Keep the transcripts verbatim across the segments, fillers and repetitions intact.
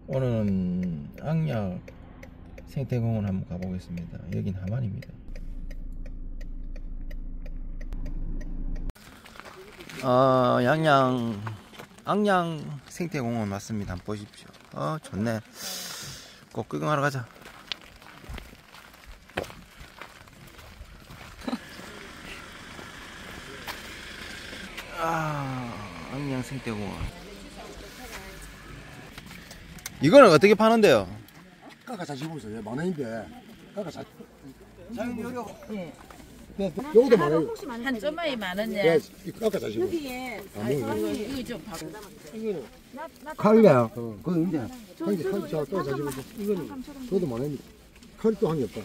오늘은 악약 생태공원 한번 가보겠습니다. 여긴 하만입니다. 어, 양양 악양 생태공원 맞습니다. 한번 보십시오. 어, 좋네. 꼭 구경하러 가자. 아, 악양 생태공원. 이거는 어떻게 파는데요? 깎아 잘 집고 있어요. 만 원인데 깎아 잘. 사장님 요거 네. 네, 요거도 만 원. 한 점에 만 원이야. 네, 가까 잘 집고. 여기에 아, 뭐 이거. 이거 좀 봐. 이거는 칼이야. 어, 그거 이제 한 개, 칼, 저, 또 잘 집고. 이거는 그것도 만 원입니다. 칼 또 한 개 없다.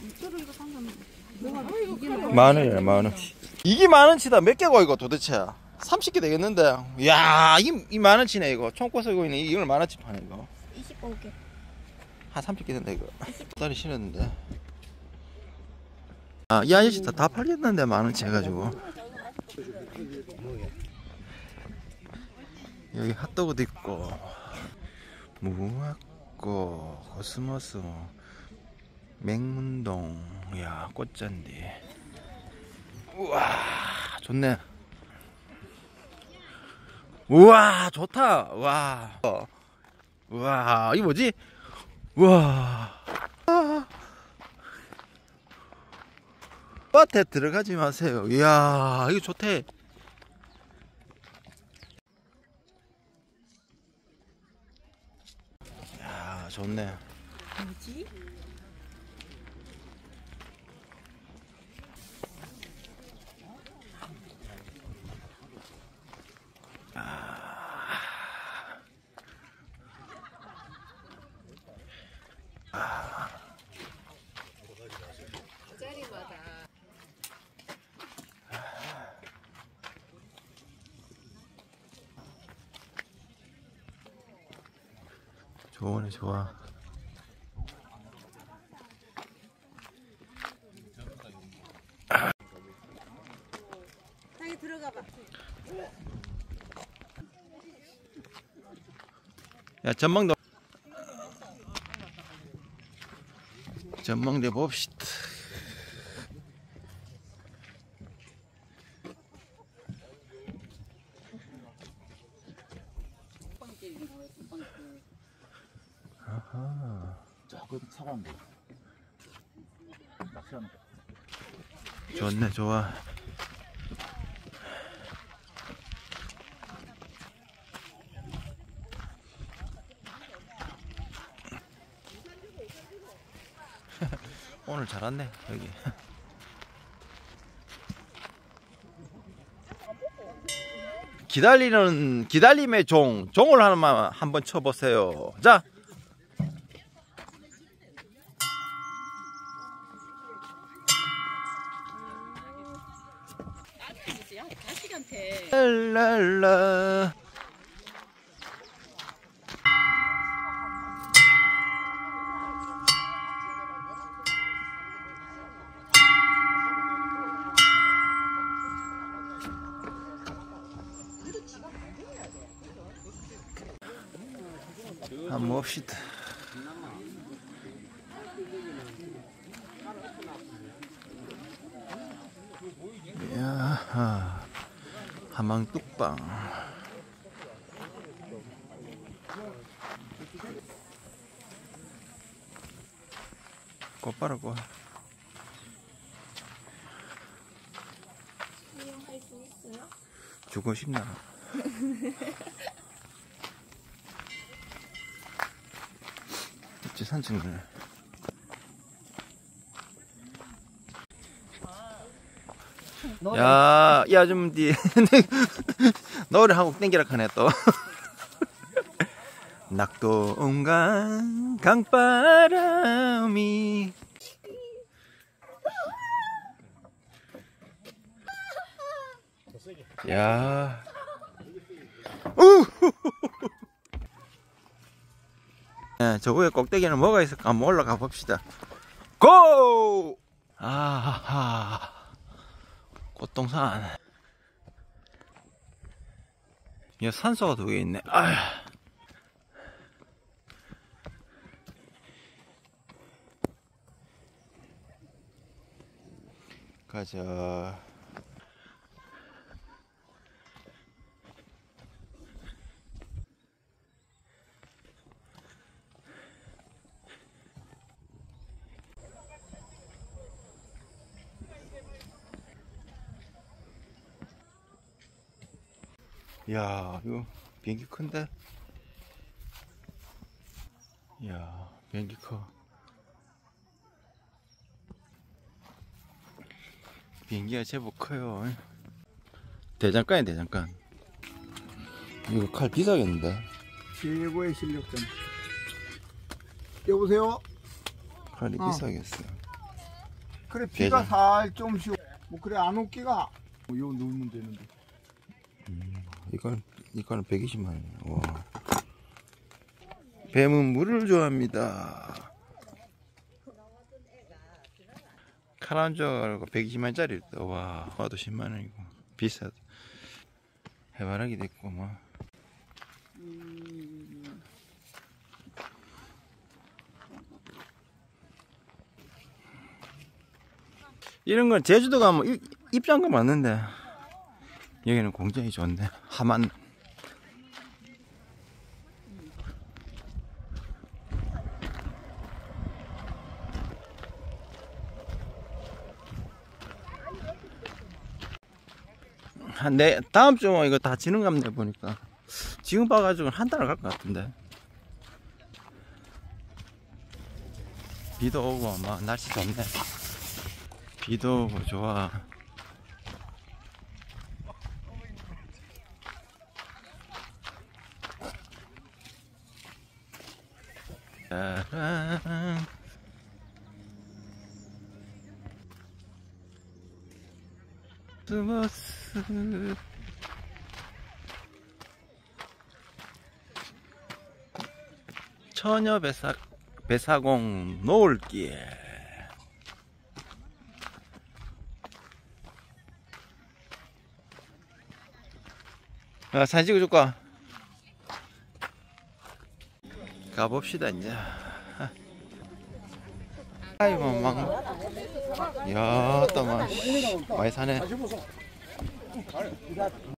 만 원이야, 만 원. 이게 만 원치다. 몇 개고 이거 도대체? 삼십 개 되겠는데. 이야, 이, 이 만 원치네 이거. 총꼬 쓰고 있는 이걸 만 원치 파네 이거. 이십오 개. 한 삼십 개 된다 이거. 다리 신었는데. 아, 이 아저씨 다, 다 팔렸는데 만 원치 해가지고. 여기 핫도그도 있고, 무화과, 코스모스, 맹문동, 야 꽃잔디. 우와, 좋네. 우와, 좋다. 와, 우와, 이거 뭐지? 우와. 밭에 들어가지 마세요. 이야, 이거 좋대. 이야, 좋네. 뭐지? 좋으네, 좋아. 여기 들어가 봐. 야, 전망대 전망대 봅시다. 아하. 저거 사과인데. 낚시하는 거. 좋네, 좋아. 오늘 잘 왔네 여기. 기다리는 기다림의 종 종을 하나만 한번 쳐보세요. 자, 랄랄라. 한번 봅시다. 야하, 하망 뚝방. 꽃바로 꽃. 주고 싶나? 산책을. 야, 이 아줌디 노래 한곡 땡기라 하네 또. 낙동강 강바람이 야. 네, 저 위에 꼭대기는 뭐가 있을까 한번 올라가 봅시다. 고! 아하, 꽃동산. 이 산소가 두 개 있네. 아휴. 가자. 야, 이거 비행기 큰데? 야, 비행기 커. 비행기가 제법 커요. 대장간이 대장간. 이거 칼 비싸겠는데? 최고의 실력자. 여보세요? 칼이 어. 비싸겠어. 그래 비가 대장. 살 좀 쉬고 뭐 그래 안 올기가 뭐 요 넣으면 되는데. 이건, 이거는 백이십만 원이야. 와. 뱀은 물을 좋아합니다. 칼 안 좋아하고 백이십만 원짜리 있다. 와, 와도 십만 원이고. 비싸다. 해바라기도 있고, 뭐. 이런 건 제주도 가면 입- 입장가 맞는데, 여기는 공장이 좋은데, 하만. 한 내 다음 주 이거 다 지는 갑네 보니까. 지금 봐가지고 한 달 갈 것 같은데. 비도 오고 막 날씨 좋네. 비도 오고 좋아. 짜란. 스머스. 처녀 배사 배사공 노을길. 야, 사진 찍어줄까? 가봅시다 이제. 아이고 막. 야, 또 막 많이 사네.